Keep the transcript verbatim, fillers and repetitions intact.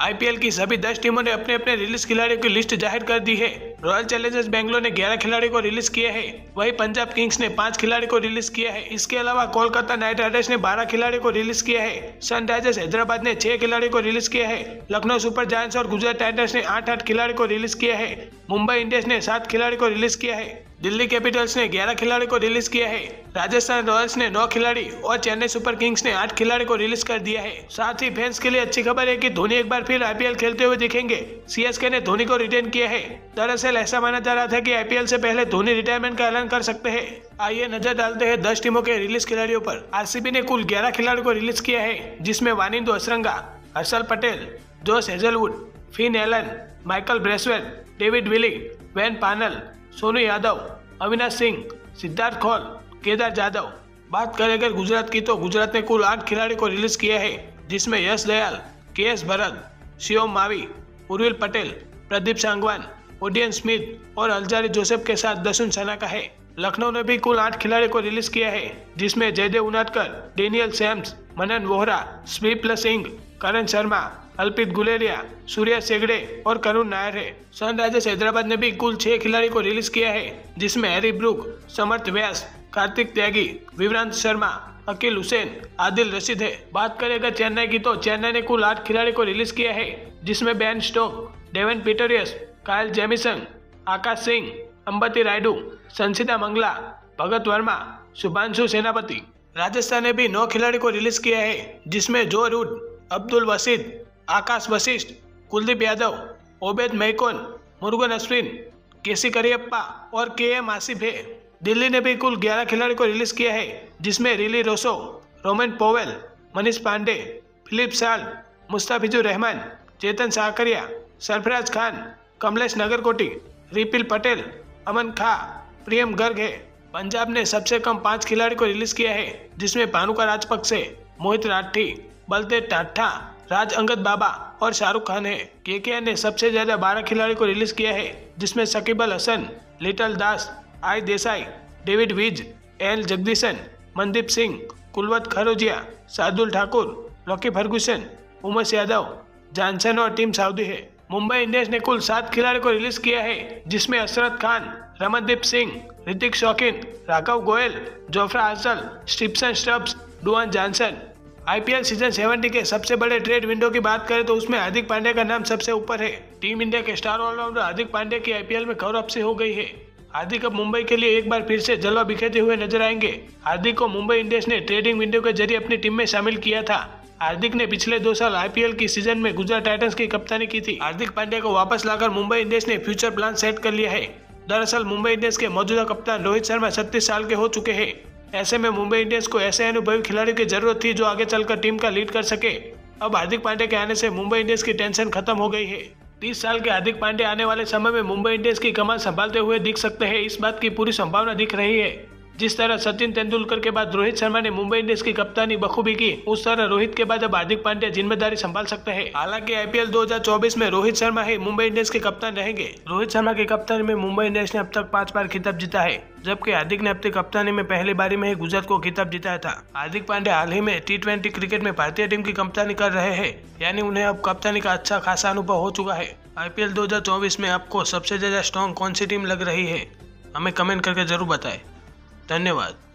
IPL की सभी दस टीमों ने अपने अपने रिलीज खिलाड़ियों की लिस्ट जाहिर कर दी है। रॉयल चैलेंजर्स बेंगलोर ने ग्यारह खिलाड़ियों को रिलीज किया है, वहीं पंजाब किंग्स ने पांच खिलाड़ियों को रिलीज किया है। इसके अलावा कोलकाता नाइट राइडर्स ने बारह खिलाड़ियों को रिलीज किया है। सनराइजर्स हैदराबाद ने छह खिलाड़ियों को रिलीज किया है। लखनऊ सुपर जायंट्स और गुजरात टाइटंस ने आठ आठ खिलाड़ियों को रिलीज किया है। मुंबई इंडियंस ने सात खिलाड़ियों को रिलीज किया है। दिल्ली कैपिटल्स ने ग्यारह खिलाड़ियों को रिलीज किया है। राजस्थान रॉयल्स ने नौ खिलाड़ी और चेन्नई सुपर किंग्स ने आठ खिलाड़ी को रिलीज कर दिया है। साथ ही फैंस के लिए अच्छी खबर है कि धोनी एक बार फिर आईपीएल खेलते हुए दिखेंगे। सीएसके ने धोनी को रिटेन किया है। दरअसल ऐसा माना जा रहा था कि आईपीएल से पहले धोनी रिटायरमेंट का ऐलान कर सकते हैं। आइए नजर डालते हैं दस टीमों के रिलीज खिलाड़ियों पर। आरसीबी ने कुल ग्यारह खिलाड़ियों को रिलीज किया है, जिसमें Wanindu Hasaranga, Harshal Patel, Josh Hazlewood, Finn Allen, Michael Bracewell, David Willey, Wayne Parnell, Sonu Yadav, Avinash Singh, Siddharth Kaul, Kedar Jadhav. बात करें अगर गुजरात की तो गुजरात ने कुल आठ खिलाड़ी को रिलीज किया है, जिसमें Yash Dayal, K S Bharat, Shivam Mavi, Urvil Patel, Pradeep Sangwan, Odean Smith और अलजारी जोसेफ के साथ दसुन सनाका है। लखनऊ ने भी कुल आठ खिलाड़ी को रिलीज किया है, जिसमें जयदेव उनादकर, डेनियल सैम्स, मनन वोहरा, स्मिप्ल सिंह, करण शर्मा, अल्पित गुलेरिया, सूर्या सेगड़े और करुण नायर है। सनराइजर्स हैदराबाद ने भी कुल छह खिलाड़ी को रिलीज किया है, जिसमें Harry Brook, Samarth Vyas, Kartik Tyagi, Vivrant Sharma, Akeal Hosein, Adil Rashid है। बात करें अगर चेन्नई की तो चेन्नई ने कुल आठ खिलाड़ी को रिलीज किया है, जिसमें Ben Stoke, Dwaine Pretorius, Kyle Jamieson, Akash Singh, Ambati Rayudu, Sisanda Magala, Bhagath Varma, Shubhranshu Senapati. Rajasthan ने भी नौ खिलाड़ी को रिलीज किया है, जिसमें Joe Root, Abdul Basith, Akash Vashisht, Kuldip Yadav, Obed McCoy, Murugan Ashwin, K C Cariappa और के एम आसिफ है। दिल्ली ने भी कुल ग्यारह खिलाड़ी को रिलीज किया है, जिसमें Rilee Rossouw, Rovman Powell, Manish Pandey, Philip Salt, Mustafizur Rahman, Chetan Sakariya, Sarfaraz Khan, Kamlesh Nagarkoti, Ripal Patel, Aman Khan, Priyam Garg है। पंजाब ने सबसे कम पांच खिलाड़ी को रिलीज किया है, जिसमें भानुका राजपक्षे, मोहित राठी, बलतेज टाठा, राज अंगद बाबा और शाहरुख खान है। केकेआर ने सबसे ज्यादा बारह खिलाड़ी को रिलीज किया है, जिसमें शकीब अल हसन, लिटल दास, आई Desai, David Wiese, L Jagadeesan, Mandeep Singh, Kulwant खरोजिया, Shardul Thakur, Lockie Ferguson, Umesh Yadav, Johnson और टीम साउदी है। मुंबई इंडियंस ने कुल सात खिलाड़ी को रिलीज किया है, जिसमें असरत Khan, Ramandeep Singh, Hrithik Shokeen, Raghav Goyal, Jofra Archer, Stephen Stubbs, Duan Johnson. IPL season सत्तर के सबसे बड़े ट्रेड विंडो की बात करें तो उसमें हार्दिक पांड्या का नाम सबसे ऊपर है। टीम इंडिया के स्टार ऑलराउंडर हार्दिक पांड्या की आईपीएल में खबर वापसी हो गई है। हार्दिक अब मुंबई के लिए एक बार फिर से जलवा बिखेरते हुए नजर आएंगे। हार्दिक को मुंबई इंडियंस ने ट्रेडिंग विंडो के जरिए अपनी टीम में शामिल किया था। हार्दिक ने पिछले दो साल आईपीएल की सीजन में गुजरात टाइटंस की कप्तानी की थी। हार्दिक पांड्या को वापस लाकर मुंबई इंडियंस ने फ्यूचर प्लान सेट कर लिया है। दरअसल मुंबई इंडियंस के मौजूदा कप्तान रोहित शर्मा छत्तीस साल के हो चुके हैं। ऐसे में मुंबई इंडियंस को ऐसे अनुभवी खिलाड़ी की जरूरत थी जो आगे चलकर टीम का लीड कर सके। अब हार्दिक पांड्या के आने से मुंबई इंडियंस की टेंशन खत्म हो गई है। तीस साल के हार्दिक पांड्या आने वाले समय में मुंबई इंडियंस की कमान संभालते हुए दिख सकते हैं, इस बात की पूरी संभावना दिख रही है। जिस तरह सचिन तेंदुलकर के बाद रोहित शर्मा ने मुंबई इंडियंस की कप्तानी बखूबी की, उस तरह रोहित के बाद अब हार्दिक पांड्या जिम्मेदारी संभाल सकते हैं। हालांकि आईपीएल दो हज़ार चौबीस में रोहित शर्मा ही मुंबई इंडियंस के कप्तान रहेंगे। रोहित शर्मा की कप्तानी में मुंबई इंडियंस ने अब तक पांच बार खिताब जीता है, जबकि हार्दिक ने अपनी कप्तानी में पहली बारी में ही गुजरात को खिताब जिताया था। हार्दिक पांड्या हाल ही में टी ट्वेंटी क्रिकेट में भारतीय टीम की कप्तानी कर रहे हैं, यानी उन्हें अब कप्तानी का अच्छा खासा अनुभव हो चुका है। आईपीएल दो हज़ार चौबीस में आपको सबसे ज्यादा स्ट्रॉन्ग कौन सी टीम लग रही है, हमें कमेंट करके जरूर बताएं। धन्यवाद।